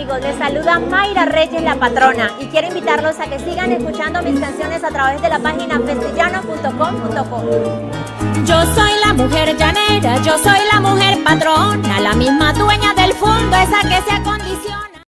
amigos? Les saluda Mayra Reyes, la patrona, y quiero invitarlos a que sigan escuchando mis canciones a través de la página festillano.com.co. Yo soy la mujer llanera, yo soy la mujer patrona, la misma dueña del fondo, esa que se acondiciona.